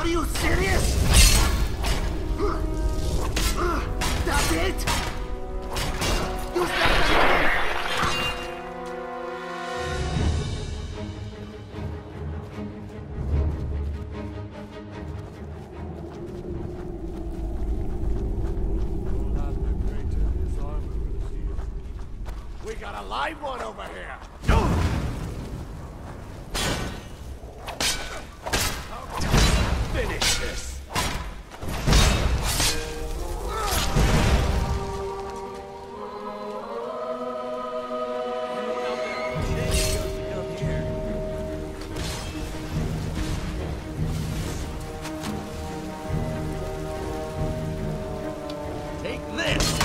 Are you serious? That's it? You stepped on We got a live one over here! Finish this! Take this!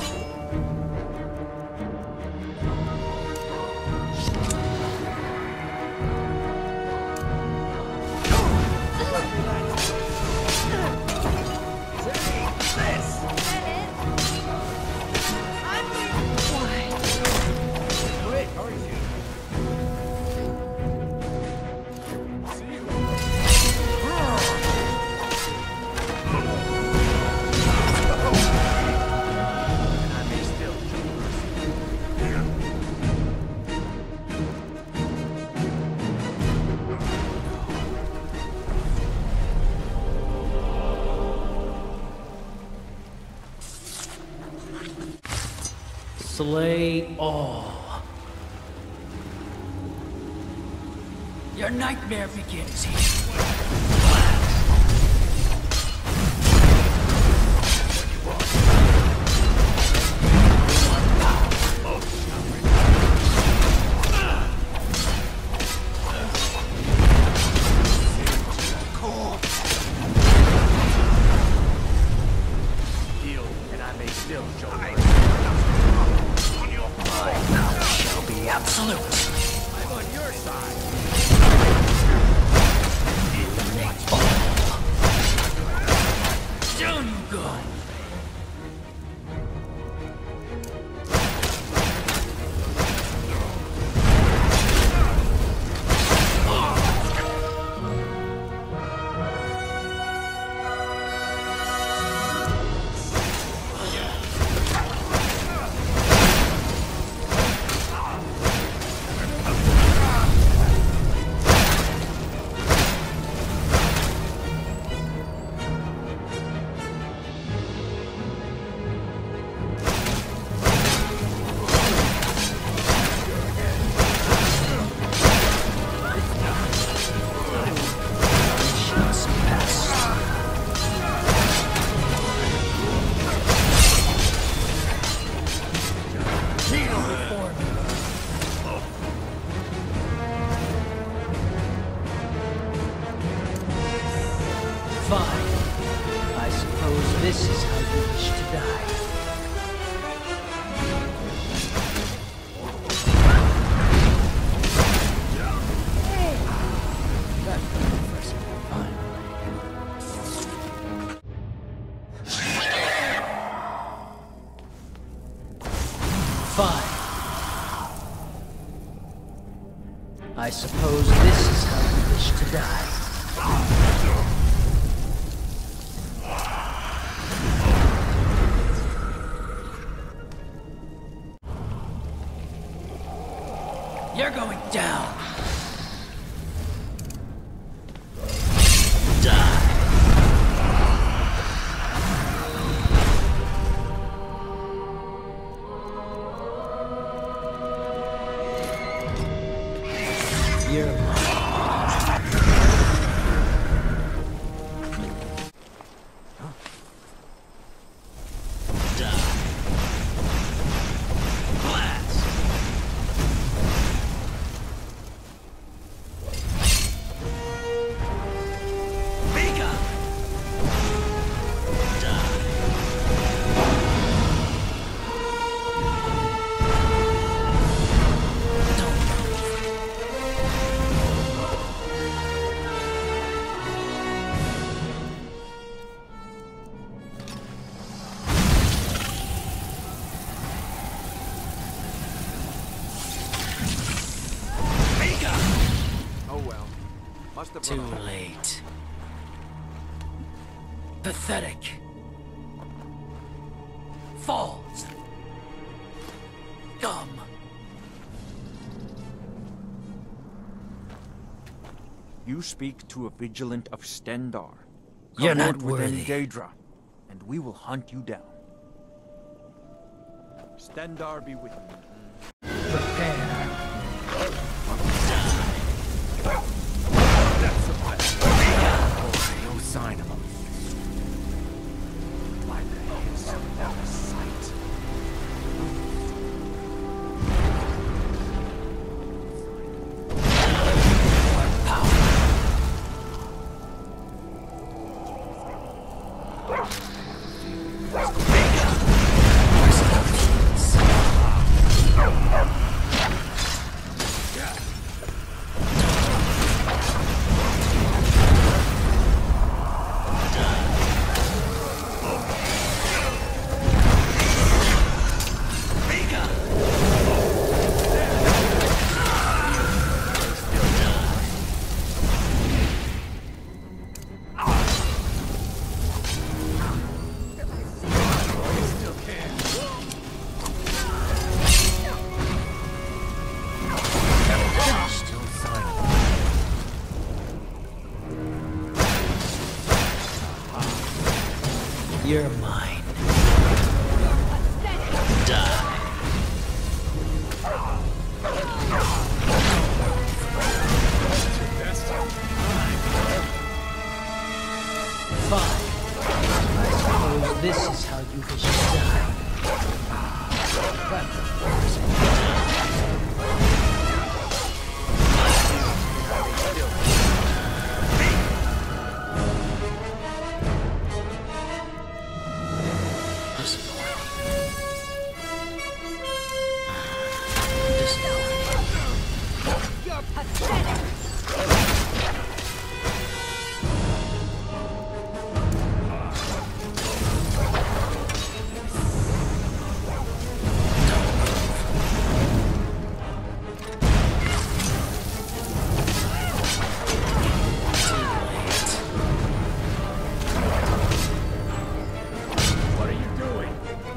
Slay all. Your nightmare begins here. Heal, and I may still join us. Shall be absolute. I'm on your side. Eliminate all. Down you go. Fine. I suppose this is how you wish to die. Fine. I suppose this is how you wish to die. You're going down. Die. You're mine. Oh well. Must have Too run. late. Pathetic. Falls. Dumb. You speak to a vigilant of Stendar. You're Come not out within worthy. Daedra, and we will hunt you down. Stendar be with you. Prepare. No sign of him. Why the hell is that out of sight? You're mine. Die. Fine. I suppose this is how you wish to die. You're pathetic! What are you doing?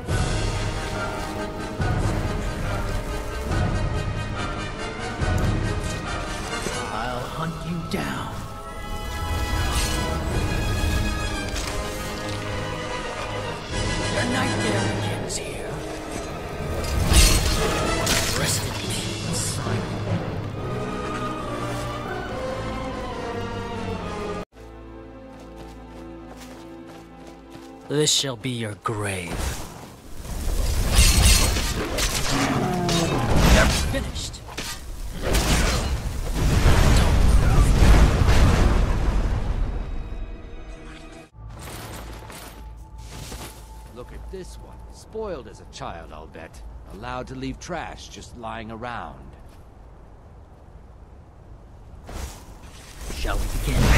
I'll hunt you down. Your nightmare begins here. Rest in peace. This shall be your grave. They're finished. Look at this one. Spoiled as a child, I'll bet. Allowed to leave trash just lying around. Shall we begin?